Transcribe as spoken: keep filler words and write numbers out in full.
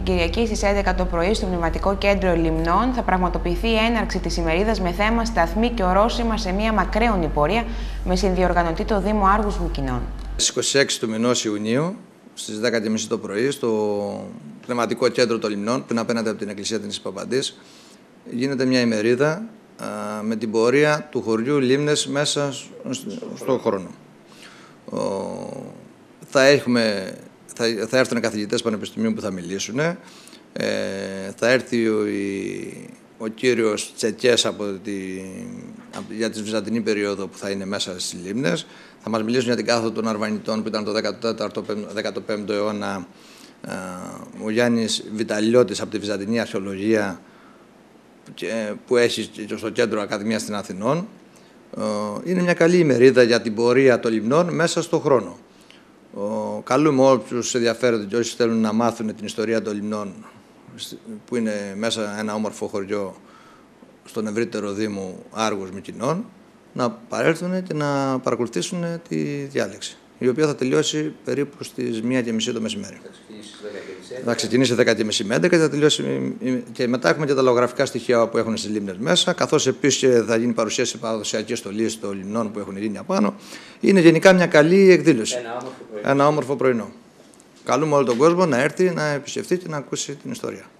Την Κυριακή στις έντεκα το πρωί στο Πνευματικό Κέντρο Λιμνών θα πραγματοποιηθεί η έναρξη της ημερίδας με θέμα «Σταθμοί και ορόσημα σε μια μακραίωνη πορεία» με συνδιοργανωτή το Δήμο Άργους Μυκηνών. Στις είκοσι έξι του μηνός Ιουνίου, στις δέκα και μισή το πρωί, στο Πνευματικό Κέντρο των Λιμνών, που είναι απέναντι από την Εκκλησία της Παπαντής, γίνεται μια ημερίδα α, με την πορεία του χωριού Λίμνες μέσα στον χρόνο. Ο, θα, έχουμε, θα, θα έρθουν καθηγητές πανεπιστημίου που θα μιλήσουν. Ε, θα έρθει ο, η, ο κύριος Τσεκές από τη, για τη Βυζαντινή περίοδο που θα είναι μέσα στις Λίμνες. Θα μας μιλήσουν για την κάθοδο των Αρβανιτών που ήταν το δέκατο τέταρτο δέκατο πέμπτο αιώνα. Ε, ο Γιάννης Βιταλιώτης από τη Βυζαντινή Αρχαιολογία που έχει στο κέντρο Ακαδημίας των Αθηνών. Είναι μια καλή ημερίδα για την πορεία των Λιμνών μέσα στον χρόνο. Καλούμε όσους ενδιαφέρονται και όσοι θέλουν να μάθουν την ιστορία των Λιμνών, που είναι μέσα ένα όμορφο χωριό στον ευρύτερο Δήμο Άργους Μυκηνών, να παρέλθουν και να παρακολουθήσουν τη διάλεξη, η οποία θα τελειώσει περίπου στις μία και μισή το μεσημέρι. Θα ξεκινήσει δέκα και μισή με έντεκα και θα τελειώσει. Και μετά έχουμε και τα λογογραφικά στοιχεία που έχουν στις Λίμνες μέσα, καθώς επίσης θα γίνει παρουσίαση παραδοσιακή στολή των Λιμνών που έχουν γίνει απάνω. Είναι γενικά μια καλή εκδήλωση. Ένα όμορφο πρωινό. Ένα όμορφο πρωινό. Καλούμε όλο τον κόσμο να έρθει, να επισκεφτεί και να ακούσει την ιστορία.